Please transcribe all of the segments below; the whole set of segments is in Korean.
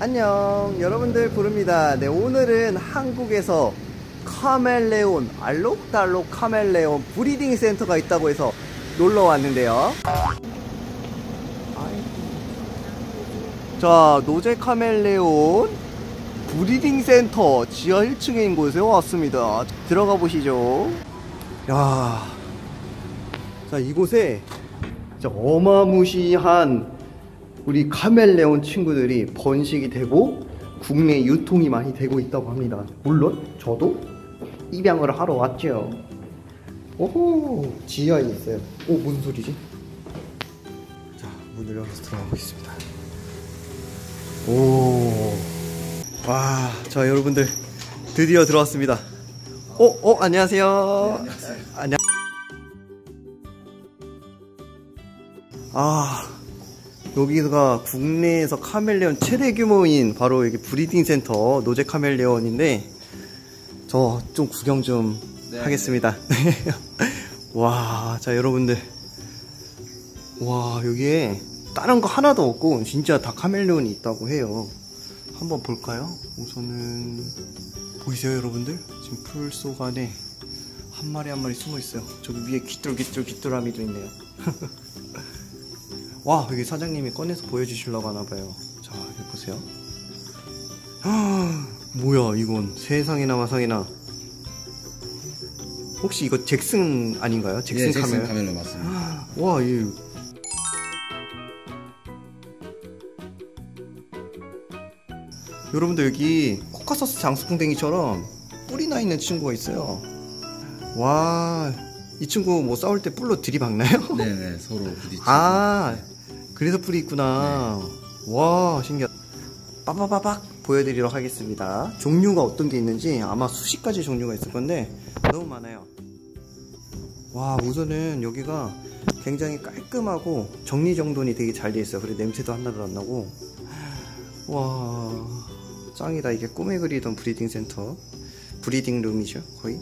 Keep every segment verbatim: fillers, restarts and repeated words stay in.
안녕 여러분들 부릅니다. 네, 오늘은 한국에서 카멜레온 알록달록 카멜레온 브리딩 센터가 있다고 해서 놀러 왔는데요. 자, 노제 카멜레온 브리딩 센터 지하 일 층에 있는 곳에 왔습니다. 들어가 보시죠. 야, 자, 이곳에 진짜 어마무시한 우리 카멜레온 친구들이 번식이 되고 국내 유통이 많이 되고 있다고 합니다. 물론 저도 입양을 하러 왔죠. 오호, 지하에 있어요. 오, 무슨 소리지? 자, 문을 열어서 들어가 보겠습니다. 오, 와, 자, 여러분들 드디어 들어왔습니다. 어, 어, 안녕하세요. 네, 안녕하세요. 안녕. 아, 여기가 국내에서 카멜레온 최대 규모인 바로 여기 브리딩 센터 노제 카멜레온인데 저 좀 구경 좀 네, 하겠습니다. 네. 와, 자, 여러분들, 와, 여기에 다른 거 하나도 없고 진짜 다 카멜레온이 있다고 해요. 한번 볼까요? 우선은 보이세요, 여러분들? 지금 풀 속 안에 한 마리 한 마리 숨어 있어요. 저기 위에 귀뚤귀뚤 귀뚜라미도 있네요. 와, 여기 사장님이 꺼내서 보여주시려고 하나봐요. 자, 여기 보세요. 뭐야, 이건 세상에나 마상에나. 혹시 이거 잭슨 아닌가요? 잭슨, 네, 잭슨 카멜? 카멜로 맞습니다. 와, 이 여러분들, 여기 코카서스 장수풍뎅이처럼 뿔이 나 있는 친구가 있어요. 와, 이 친구 뭐 싸울 때 뿔로 들이박나요? 네네, 서로 부딪히고. 아, 그래서 뿔이 있구나. 네. 와, 신기하다. 빠바바박 보여드리도록 하겠습니다. 종류가 어떤 게 있는지 아마 수십 가지 종류가 있을 건데 너무 많아요. 와, 우선은 여기가 굉장히 깔끔하고 정리정돈이 되게 잘 돼 있어요. 그리고 냄새도 하나도 안 나고. 와, 짱이다. 이게 꿈에 그리던 브리딩 센터, 브리딩 룸이죠, 거의.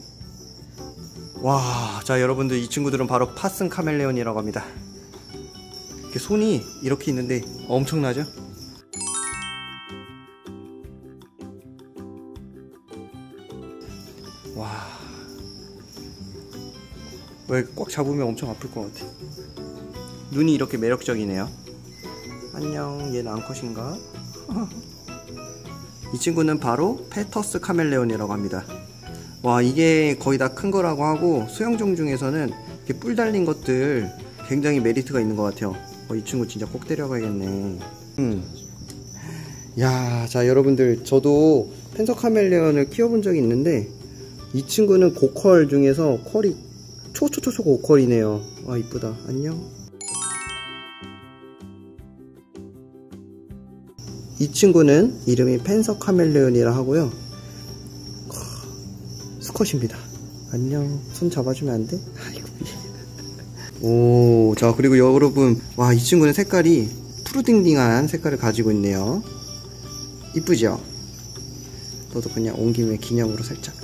와, 자, 여러분들, 이 친구들은 바로 파슨 카멜레온이라고 합니다. 이렇게 손이 이렇게 있는데 엄청나죠? 와, 왜 꽉 잡으면 엄청 아플 것 같아. 눈이 이렇게 매력적이네요. 안녕, 얘는 암컷인가? 이 친구는 바로 페터스 카멜레온이라고 합니다. 와, 이게 거의 다 큰 거라고 하고 수영종 중에서는 이렇게 뿔 달린 것들 굉장히 메리트가 있는 것 같아요. 어, 이 친구 진짜 꼭 데려가야겠네. 음. 야, 자, 여러분들, 저도 펜서 카멜레온을 키워본 적이 있는데 이 친구는 고퀄 중에서 퀄이 초초초초 고퀄이네요. 와, 이쁘다. 안녕. 이 친구는 이름이 펜서 카멜레온이라 하고요. 수컷입니다. 안녕. 손 잡아주면 안 돼? 아이고. 오, 자, 그리고 여러분, 와, 이 친구는 색깔이 푸르딩딩한 색깔을 가지고 있네요. 이쁘죠? 너도 그냥 온 김에 기념으로 살짝.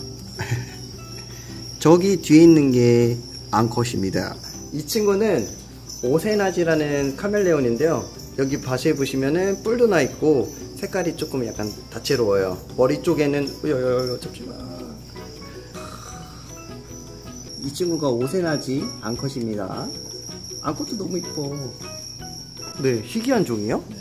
저기 뒤에 있는 게 암컷입니다. 이 친구는 오세나지라는 카멜레온인데요. 여기 바시에 보시면은 뿔도 나 있고 색깔이 조금 약간 다채로워요. 머리 쪽에는 여여여 잠시만. 이 친구가 오세나지 암컷입니다. 암컷도 너무 이뻐. 네, 희귀한 종이요? 네.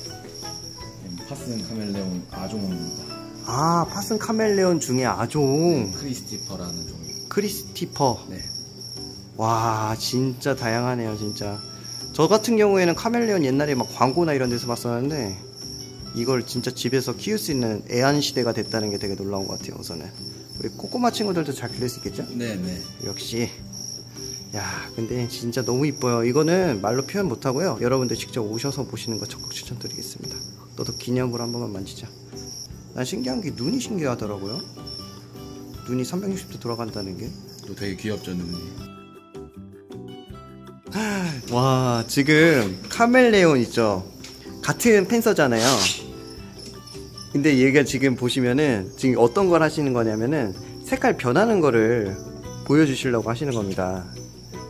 파슨 카멜레온 아종입니다. 아, 파슨 카멜레온 중에 아종. 네, 크리스티퍼라는 종이. 크리스티퍼. 네. 와, 진짜 다양하네요, 진짜. 저 같은 경우에는 카멜레온 옛날에 막 광고나 이런 데서 봤었는데 이걸 진짜 집에서 키울 수 있는 애완시대가 됐다는 게 되게 놀라운 것 같아요. 우선은 우리 꼬꼬마 친구들도 잘 기를 수 있겠죠? 네네. 역시. 야, 근데 진짜 너무 이뻐요. 이거는 말로 표현 못하고요, 여러분들 직접 오셔서 보시는 거 적극 추천드리겠습니다. 너도 기념으로 한 번만 만지자. 난 신기한 게 눈이 신기하더라고요. 눈이 삼백육십 도 돌아간다는 게. 또 되게 귀엽죠, 눈이. 와, 지금 카멜레온 있죠? 같은 펜서잖아요. 근데 얘가 지금 보시면은 지금 어떤 걸 하시는 거냐면은 색깔 변하는 거를 보여주시려고 하시는 겁니다.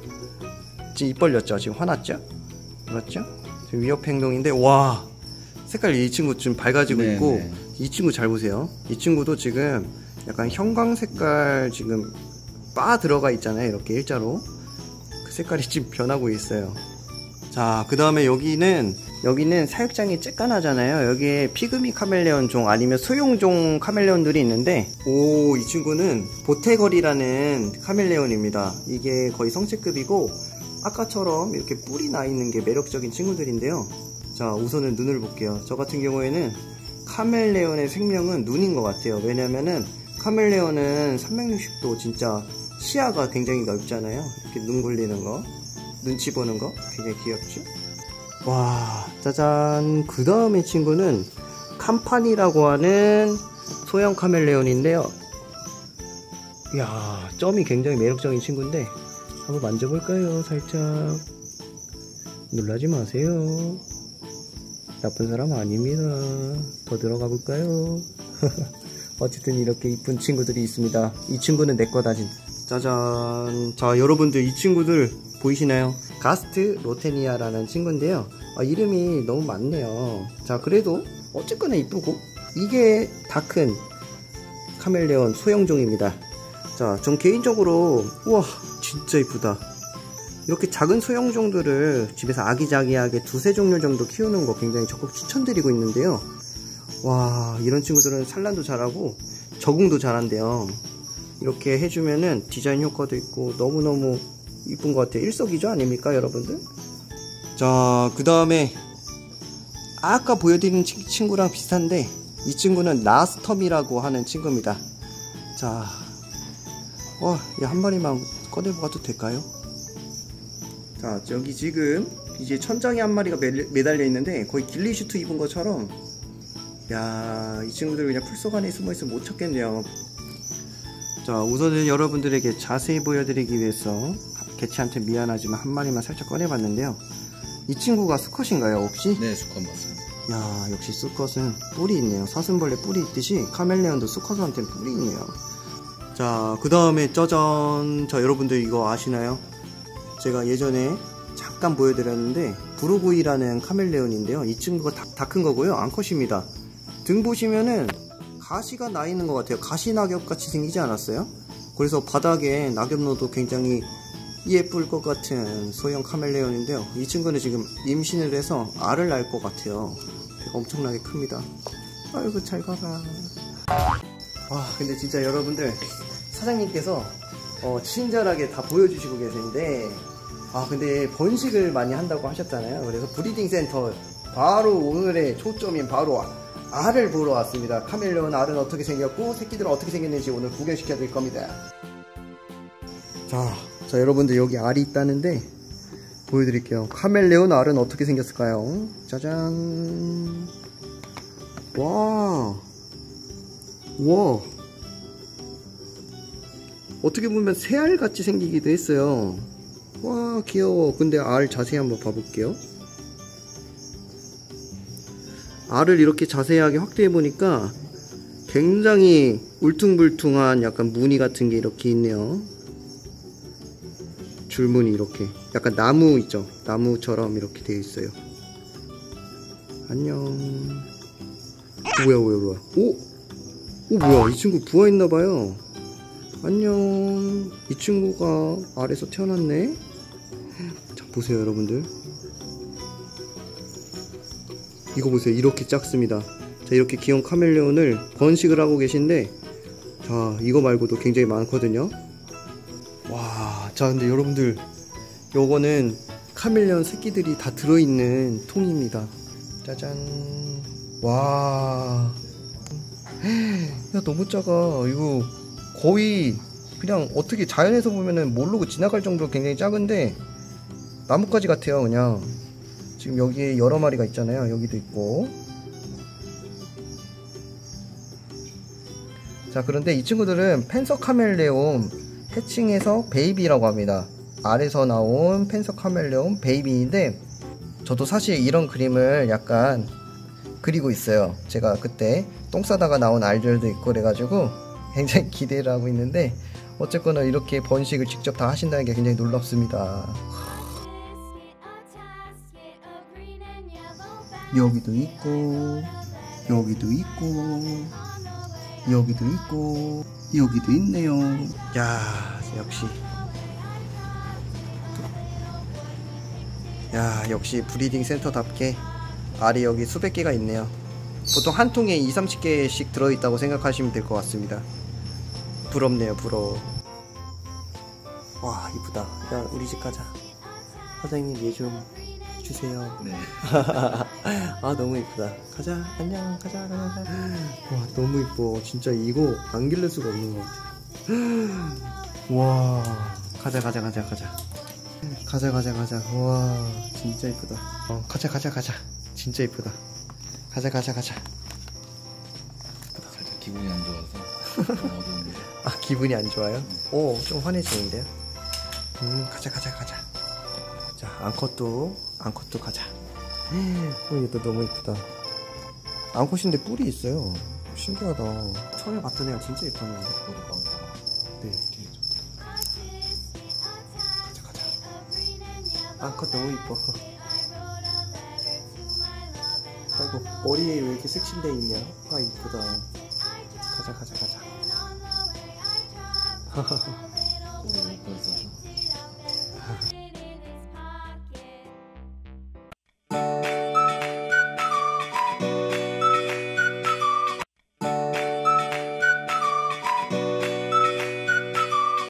지금 입 벌렸죠? 지금 화났죠? 맞죠? 지금 위협 행동인데, 와, 색깔 이 친구 좀 밝아지고 네, 있고 네. 이 친구 잘 보세요. 이 친구도 지금 약간 형광 색깔 지금 바 들어가 있잖아요. 이렇게 일자로 그 색깔이 지금 변하고 있어요. 자, 그 다음에 여기는 여기는 사육장이 쬐깐하잖아요. 여기에 피그미 카멜레온 종 아니면 소형종 카멜레온들이 있는데, 오, 이 친구는 보테걸이라는 카멜레온입니다. 이게 거의 성체급이고 아까처럼 이렇게 뿔이 나 있는 게 매력적인 친구들인데요. 자, 우선은 눈을 볼게요. 저 같은 경우에는 카멜레온의 생명은 눈인 것 같아요. 왜냐면은 카멜레온은 삼백육십 도 진짜 시야가 굉장히 넓잖아요. 이렇게 눈 굴리는 거, 눈치 보는 거 굉장히 귀엽죠? 와, 짜잔. 그 다음에 친구는 캄파니라고 하는 소형 카멜레온인데요. 이야, 점이 굉장히 매력적인 친구인데 한번 만져볼까요? 살짝. 놀라지 마세요. 나쁜 사람 아닙니다. 더 들어가 볼까요? 어쨌든 이렇게 이쁜 친구들이 있습니다. 이 친구는 내 거다. 짜잔. 자, 여러분들 이 친구들 보이시나요? 가스트 로테니아라는 친구인데요. 아, 이름이 너무 많네요. 자, 그래도 어쨌거나 이쁘고, 이게 다 큰 카멜레온 소형종입니다. 자, 전 개인적으로 우와 진짜 이쁘다. 이렇게 작은 소형종들을 집에서 아기자기하게 두세 종류 정도 키우는 거 굉장히 적극 추천드리고 있는데요. 와, 이런 친구들은 산란도 잘하고 적응도 잘한대요. 이렇게 해주면은 디자인 효과도 있고 너무너무 이쁜 것 같아요. 일석이조 아닙니까, 여러분들? 자, 그 다음에 아까 보여드린 친구랑 비슷한데 이 친구는 나스텀이라고 하는 친구입니다. 자, 와, 이 한 마리만 꺼내봐도 될까요? 자, 여기 지금 이제 천장에 한 마리가 매, 매달려 있는데 거의 길리슈트 입은 것처럼, 야, 이 친구들 그냥 풀속 안에 숨어있으면 못 찾겠네요. 자, 우선은 여러분들에게 자세히 보여드리기 위해서 개체한테 미안하지만 한 마리만 살짝 꺼내봤는데요. 이 친구가 수컷인가요, 혹시? 네, 수컷 맞습니다. 야, 역시 수컷은 뿔이 있네요. 사슴벌레 뿔이 있듯이 카멜레온도 수컷한테는 뿔이 있네요. 자, 그 다음에 짜잔. 자, 여러분들 이거 아시나요? 제가 예전에 잠깐 보여드렸는데 브루구이라는 카멜레온인데요. 이 친구가 다 큰 거고요. 암컷입니다. 등 보시면은 가시가 나 있는 것 같아요. 가시 낙엽 같이 생기지 않았어요? 그래서 바닥에 낙엽 넣어도 굉장히 예쁠 것 같은 소형 카멜레온인데요. 이 친구는 지금 임신을 해서 알을 낳을 것 같아요. 배가 엄청나게 큽니다. 아이고, 잘 가라. 아, 근데 진짜 여러분들 사장님께서 어, 친절하게 다 보여주시고 계시는데, 아, 근데 번식을 많이 한다고 하셨잖아요. 그래서 브리딩 센터 바로 오늘의 초점인 바로 알을 보러 왔습니다. 카멜레온 알은 어떻게 생겼고 새끼들은 어떻게 생겼는지 오늘 구경시켜 드릴 겁니다. 자, 자 여러분들 여기 알이 있다는데 보여드릴게요. 카멜레온 알은 어떻게 생겼을까요? 짜잔. 와, 와, 어떻게 보면 새알 같이 생기기도 했어요. 와, 귀여워. 근데 알 자세히 한번 봐볼게요. 알을 이렇게 자세하게 확대해 보니까 굉장히 울퉁불퉁한 약간 무늬 같은 게 이렇게 있네요. 줄무늬 이렇게 약간 나무 있죠? 나무처럼 이렇게 되어 있어요. 안녕. 뭐야 뭐야 뭐야. 오? 오, 뭐야, 이 친구 부화했나봐요. 안녕. 이 친구가 알에서 태어났네. 자, 보세요 여러분들. 이거 보세요. 이렇게 작습니다. 자, 이렇게 귀여운 카멜레온을 번식을 하고 계신데, 자, 이거 말고도 굉장히 많거든요. 와, 자, 근데 여러분들 요거는 카멜레온 새끼들이 다 들어있는 통입니다. 짜잔. 와, 야, 너무 작아. 이거 거의 그냥 어떻게 자연에서 보면은 모르고 지나갈 정도로 굉장히 작은데 나뭇가지 같아요. 그냥 지금 여기에 여러 마리가 있잖아요. 여기도 있고. 자, 그런데 이 친구들은 펜서 카멜레온 해칭해서 베이비라고 합니다. 알에서 나온 펜서 카멜레온 베이비인데, 저도 사실 이런 그림을 약간 그리고 있어요. 제가 그때 똥 싸다가 나온 알들도 있고 그래가지고 굉장히 기대를 하고 있는데, 어쨌거나 이렇게 번식을 직접 다 하신다는 게 굉장히 놀랍습니다. 여기도 있고, 여기도 있고, 여기도 있고, 여기도 있네요. 야, 역시. 야, 역시 브리딩 센터답게 알이 여기 수백 개가 있네요. 보통 한 통에 이삼십 개씩 들어있다고 생각하시면 될 것 같습니다. 부럽네요, 부러워. 와, 이쁘다. 야, 우리 집 가자. 사장님, 얘 좀 주세요. 네. 아, 너무 이쁘다. 가자. 안녕. 가자, 가자, 가자. 와, 너무 이뻐. 진짜 이거 안 기를 수가 없는 것 같아. 와, 가자, 가자, 가자, 가자. 가자, 가자, 가자. 와, 진짜 이쁘다. 어, 가자, 가자, 가자. 진짜 이쁘다. 가자, 가자, 가자. 살짝 기분이 안 좋아서 좀 어두운데. 아, 기분이 안 좋아요? 오, 좀 환해지는데요? 음, 가자, 가자, 가자. 자, 암컷도, 암컷도 가자. 어, 얘도 너무 이쁘다. 암컷인데 뿔이 있어요. 신기하다. 처음에 봤던 애가 진짜 이쁘네. 네. 가자, 가자. 암컷 너무 이뻐. 아이고, 머리에 왜 이렇게 색칠돼 있냐? 아, 이쁘다. 가자, 가자, 가자. 꼬리 못 펴서.